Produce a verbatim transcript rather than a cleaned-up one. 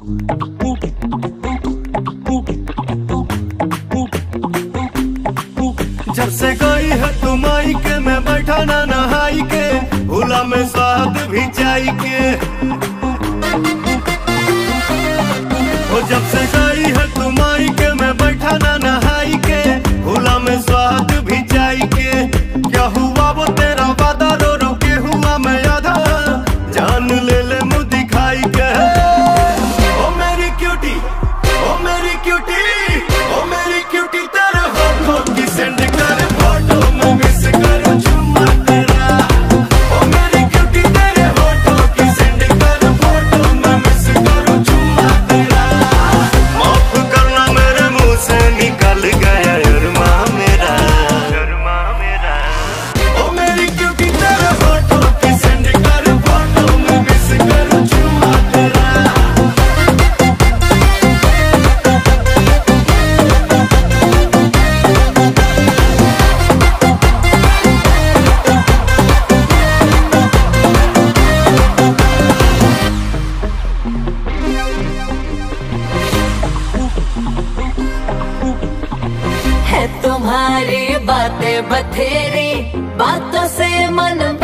जब से गई है तुम आई के मैं बैठा ना नहाई के, भूला में स्वाद भी जाई के। वो जब से गई है तुम आई के मैं बैठा ना नहाई के, भूला में स्वाद भी जाई के। क्या हुआ वो तेरा वादा रो रो के हुआ मैं आधा, जान ले ले मुँह दिखाई के। ओ मेरी क्यूटी, ओ मेरी क्यूटी, ओ मेरी क्यूटी तेरे होठों की सेंड कर फोटो में मिस करूं चुम्मा तेरा। ओ मेरी क्यूटी तेरे होठों की सेंड कर फोटो में मिस करूं चुम्मा तेरा। माफ करना मेरे मुंह से निकल गया अरमा मेरा, अरमा मेरा। ओ मेरी क्यूटी तेरे होठों की सेंड कर फोटो में मिस करूं चुम्मा तेरा। है तुम्हारी बातें बथेरी, बातों से मन